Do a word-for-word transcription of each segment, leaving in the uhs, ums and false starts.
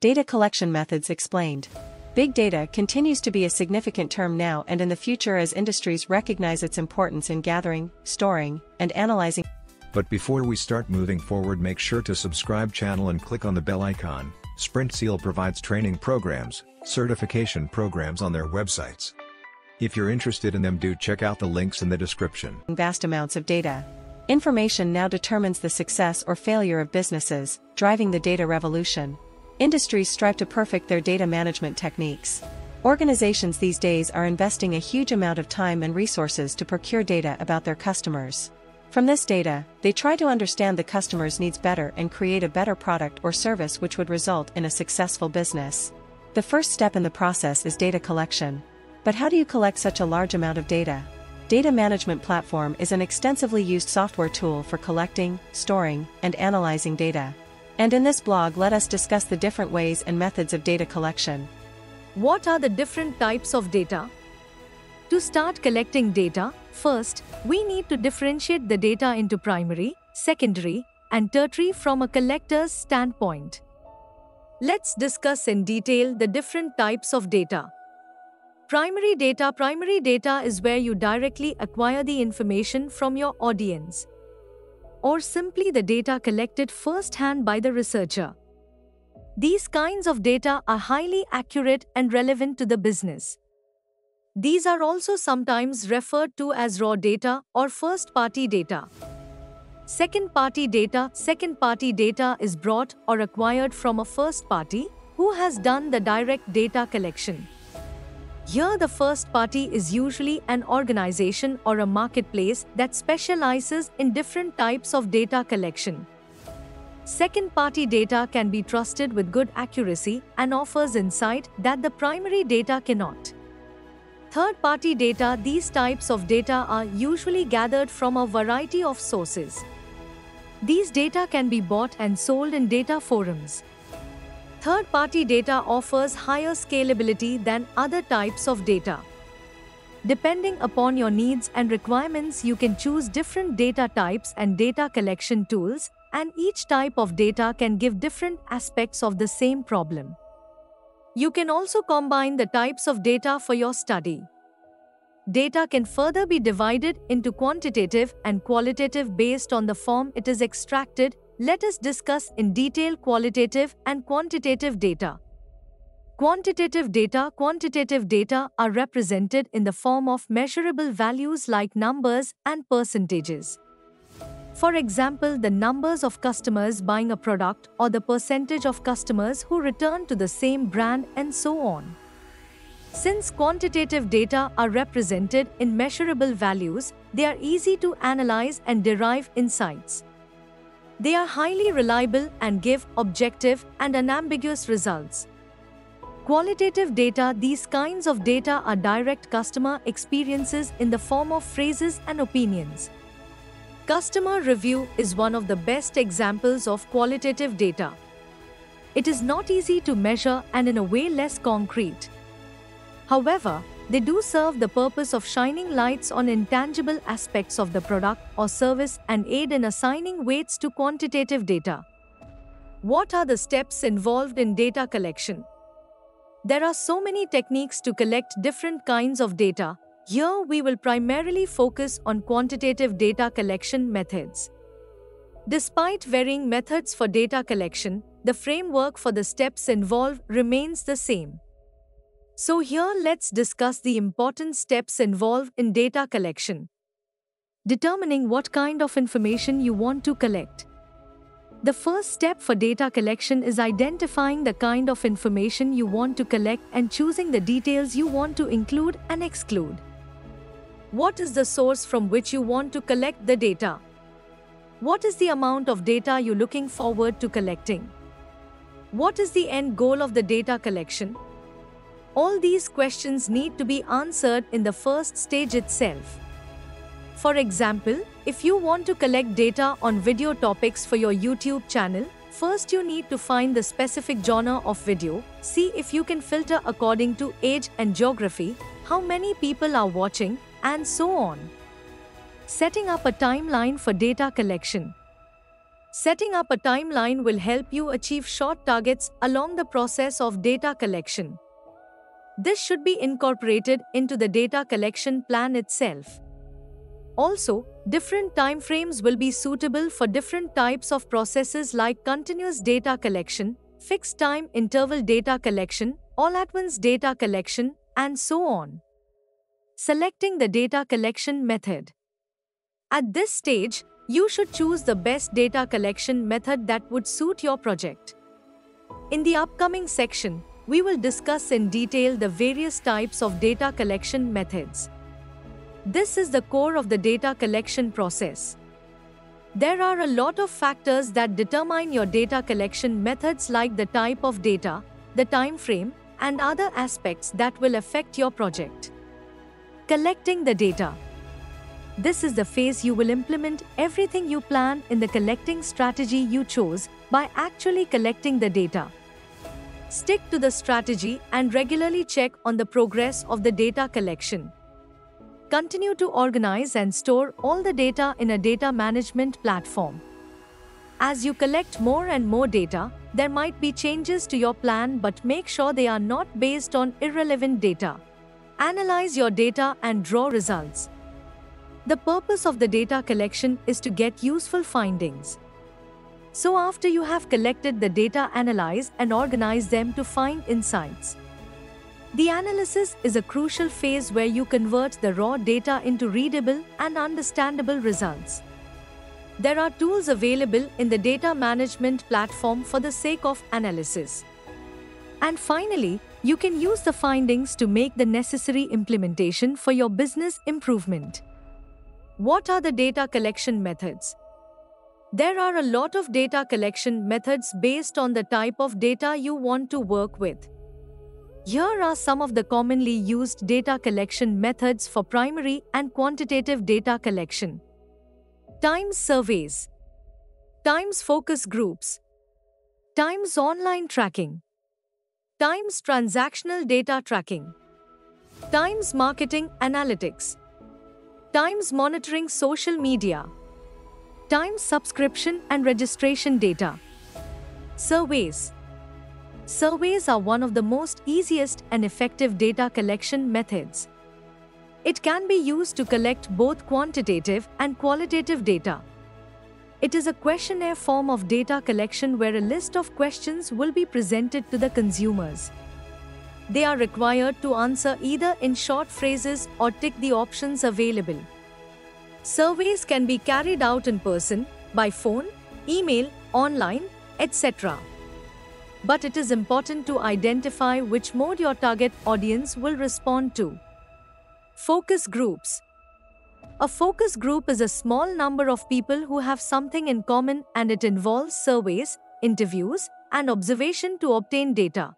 Data collection methods explained. Big data continues to be a significant term now and in the future as industries recognize its importance in gathering, storing, and analyzing. But before we start moving forward, make sure to subscribe channel and click on the bell icon. Sprintzeal provides training programs, certification programs on their websites. If you're interested in them, do check out the links in the description. Vast amounts of data. Information now determines the success or failure of businesses, driving the data revolution. Industries strive to perfect their data management techniques. Organizations these days are investing a huge amount of time and resources to procure data about their customers. From this data, they try to understand the customer's needs better and create a better product or service which would result in a successful business. The first step in the process is data collection. But how do you collect such a large amount of data? Data management platform is an extensively used software tool for collecting, storing, and analyzing data. And in this blog, let us discuss the different ways and methods of data collection. What are the different types of data? To start collecting data, first, we need to differentiate the data into primary, secondary, and tertiary from a collector's standpoint. Let's discuss in detail the different types of data. Primary data. Primary data is where you directly acquire the information from your audience, or simply the data collected first-hand by the researcher. These kinds of data are highly accurate and relevant to the business. These are also sometimes referred to as raw data or first-party data. Second-party data. Second-party data is brought or acquired from a first party who has done the direct data collection. Here the first party is usually an organization or a marketplace that specializes in different types of data collection. Second-party data can be trusted with good accuracy and offers insight that the primary data cannot. Third-party data. These types of data are usually gathered from a variety of sources. These data can be bought and sold in data forums. Third-party data offers higher scalability than other types of data. Depending upon your needs and requirements, you can choose different data types and data collection tools, and each type of data can give different aspects of the same problem. You can also combine the types of data for your study. Data can further be divided into quantitative and qualitative based on the form it is extracted. Let us discuss in detail qualitative and quantitative data. Quantitative data. Quantitative data are represented in the form of measurable values like numbers and percentages. For example, the numbers of customers buying a product or the percentage of customers who return to the same brand and so on. Since quantitative data are represented in measurable values, they are easy to analyze and derive insights. They are highly reliable and give objective and unambiguous results. Qualitative data. These kinds of data are direct customer experiences in the form of phrases and opinions. Customer review is one of the best examples of qualitative data. It is not easy to measure and in a way less concrete. However, they do serve the purpose of shining lights on intangible aspects of the product or service and aid in assigning weights to quantitative data. What are the steps involved in data collection? There are so many techniques to collect different kinds of data. Here we will primarily focus on quantitative data collection methods. Despite varying methods for data collection, the framework for the steps involved remains the same. So here let's discuss the important steps involved in data collection. Determining what kind of information you want to collect. The first step for data collection is identifying the kind of information you want to collect and choosing the details you want to include and exclude. What is the source from which you want to collect the data? What is the amount of data you're looking forward to collecting? What is the end goal of the data collection? All these questions need to be answered in the first stage itself. For example, if you want to collect data on video topics for your YouTube channel, first you need to find the specific genre of video, see if you can filter according to age and geography, how many people are watching, and so on. Setting up a timeline for data collection. Setting up a timeline will help you achieve short targets along the process of data collection. This should be incorporated into the data collection plan itself. Also, different timeframes will be suitable for different types of processes like continuous data collection, fixed time interval data collection, all-at-once data collection, and so on. Selecting the data collection method. At this stage, you should choose the best data collection method that would suit your project. In the upcoming section, we will discuss in detail the various types of data collection methods. This is the core of the data collection process. There are a lot of factors that determine your data collection methods, like the type of data, the time frame, and other aspects that will affect your project. Collecting the data. This is the phase you will implement everything you plan in the collecting strategy you chose by actually collecting the data. Stick to the strategy and regularly check on the progress of the data collection. Continue to organize and store all the data in a data management platform. As you collect more and more data, there might be changes to your plan, but make sure they are not based on irrelevant data. Analyze your data and draw results. The purpose of the data collection is to get useful findings. So after you have collected the data, analyze and organize them to find insights. The analysis is a crucial phase where you convert the raw data into readable and understandable results. There are tools available in the data management platform for the sake of analysis. And finally, you can use the findings to make the necessary implementation for your business improvement. What are the data collection methods? There are a lot of data collection methods based on the type of data you want to work with. Here are some of the commonly used data collection methods for primary and quantitative data collection. Times surveys, times focus groups, times online tracking, times transactional data tracking, times marketing analytics, times monitoring social media, times subscription and registration data. Surveys. Surveys are one of the most easiest and effective data collection methods. It can be used to collect both quantitative and qualitative data. It is a questionnaire form of data collection where a list of questions will be presented to the consumers. They are required to answer either in short phrases or tick the options available. Surveys can be carried out in person, by phone, email, online, et cetera. But it is important to identify which mode your target audience will respond to. Focus groups. A focus group is a small number of people who have something in common, and it involves surveys, interviews, and observation to obtain data.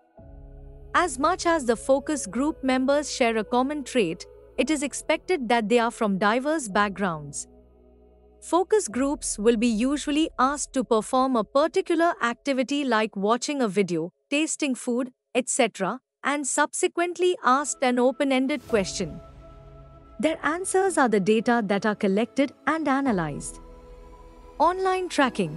As much as the focus group members share a common trait, it is expected that they are from diverse backgrounds. Focus groups will be usually asked to perform a particular activity like watching a video, tasting food, et cetera, and subsequently asked an open-ended question. Their answers are the data that are collected and analyzed. Online tracking.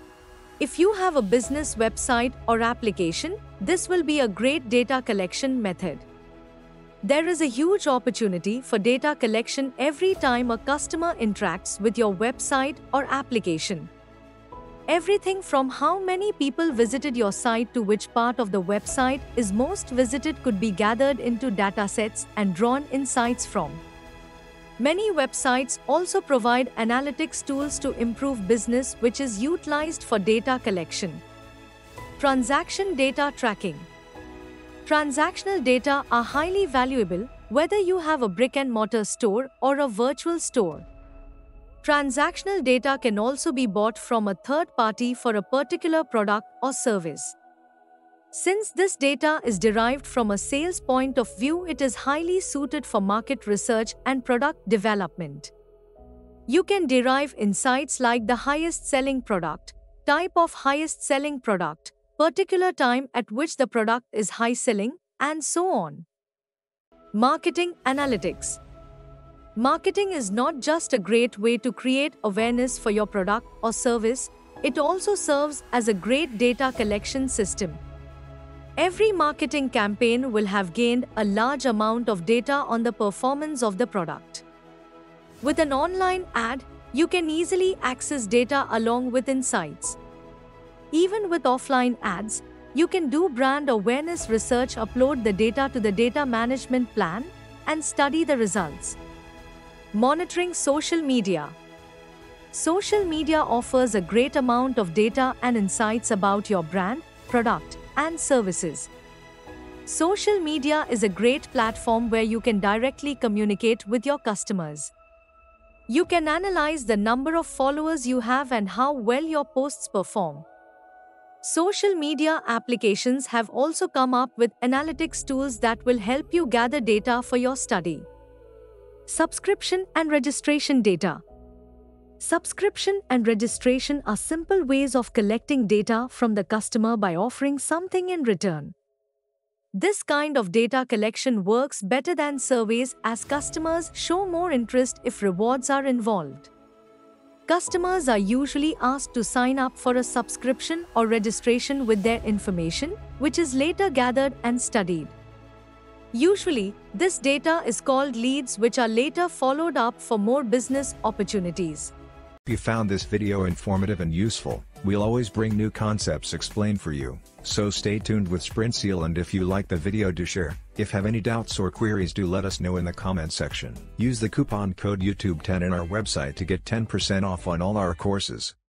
If you have a business website or application, this will be a great data collection method. There is a huge opportunity for data collection every time a customer interacts with your website or application. Everything from how many people visited your site to which part of the website is most visited could be gathered into datasets and drawn insights from. Many websites also provide analytics tools to improve business, which is utilized for data collection. Transaction data tracking. Transactional data are highly valuable, whether you have a brick-and-mortar store or a virtual store. Transactional data can also be bought from a third party for a particular product or service. Since this data is derived from a sales point of view, it is highly suited for market research and product development. You can derive insights like the highest selling product, type of highest selling product, particular time at which the product is high selling, and so on. Marketing analytics. Marketing is not just a great way to create awareness for your product or service, it also serves as a great data collection system. Every marketing campaign will have gained a large amount of data on the performance of the product. With an online ad, you can easily access data along with insights. Even with offline ads, you can do brand awareness research, upload the data to the data management plan, and study the results. Monitoring social media. Social media offers a great amount of data and insights about your brand, product, and services. Social media is a great platform where you can directly communicate with your customers. You can analyze the number of followers you have and how well your posts perform. Social media applications have also come up with analytics tools that will help you gather data for your study. Subscription and registration data. Subscription and registration are simple ways of collecting data from the customer by offering something in return. This kind of data collection works better than surveys as customers show more interest if rewards are involved. Customers are usually asked to sign up for a subscription or registration with their information, which is later gathered and studied. Usually, this data is called leads, which are later followed up for more business opportunities. If you found this video informative and useful, we'll always bring new concepts explained for you, so stay tuned with Sprintzeal, and if you like the video, do share. If have any doubts or queries, do let us know in the comment section. Use the coupon code YouTube ten in our website to get ten percent off on all our courses.